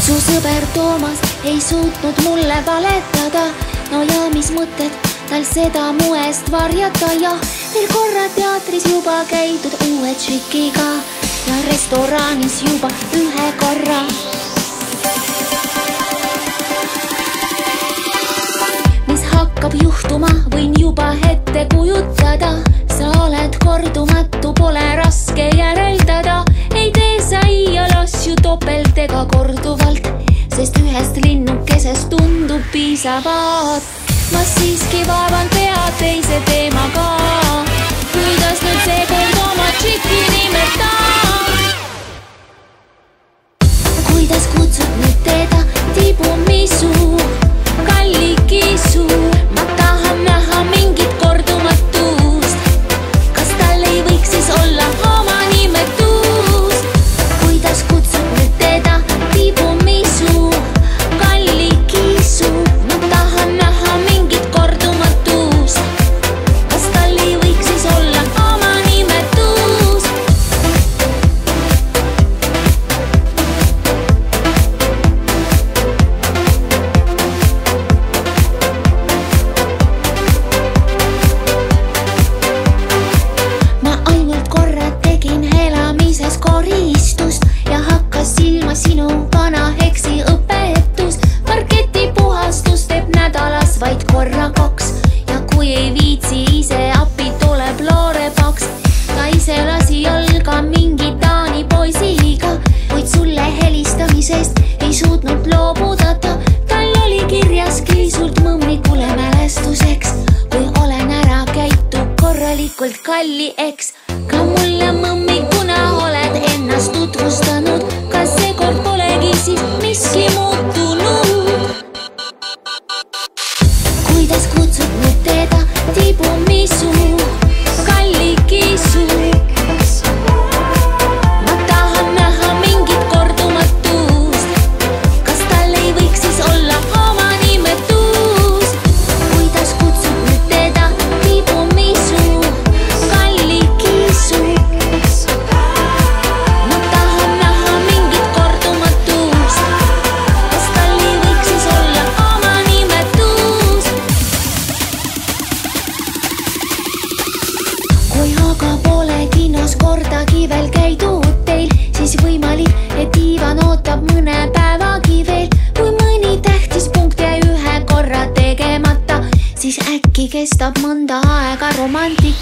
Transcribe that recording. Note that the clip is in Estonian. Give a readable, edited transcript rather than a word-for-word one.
Su sõber Toomas ei suutnud mulle valetada. No ja mis mõtted tal seda mu eest varjata ja veel korra teatris juba käidud uue tšikiga ja restoraanis juba ühe korra. Mis hakkab juhtuma, võin juba ette kujutada. Sa oled kordumatu, pole raske järeldada. Ei tee sa iial asju topelt ega korduvalt, sest ühest linnukesest tundub piisavat. Ma siiski vaevan pea teise teemaga. Kuidas nüüd seekord oma tšiki nimetan? Kuidas kutsud nüüd teda tibumisu, kallikisu? Ma tahan näha mingit kordumatust. Kas tal ei võiks siis olla oma nimetus? Kuidas kutsud nüüd teda tibumisu, kallikisu? Ma tahan näha mingit kordumatust. Kas tal ei võiks siis olla oma nimetus? Ma ainult korra tegin elamises koristust ja hakkas silma sinu vana heksi õpetus. Parketi puhastus teeb nädalas vaid korra kaks ja kui ei viitsi ise appi, tuleb Loore Paks. Ta ise lasi jalga mingi Taani poisiga, kuid sulle helistamisest ei suutnud loobuda ta. Tal oli kirjaski sult mõmmikule mälestuseks, kui olen ära käitub korralikult kalli eks. Ka mulle mõmmikuna oled ennast tutvustanud, kas seekord polegi siis miski muutunud? Kuidas kutsud nüüd teda tibumisu, kallikisu? Ma tahan näha mingit kordumatust. Kas tal ei võiks siis olla oma nimetus? Kuidas kutsud nüüd teda tibumisu, kallikisu? Ma tahan näha mingit kordumatust. Kas tal ei võiks siis olla oma nimetus? Kui aga pole kinnos kordagi veel käidud teil, siis võimalik, et Ivan ootab mõne päevagi veel. Kui mõni tähtis punkt jäi ühe korra tegemata, siis äkki kestab mõnda aega romantika.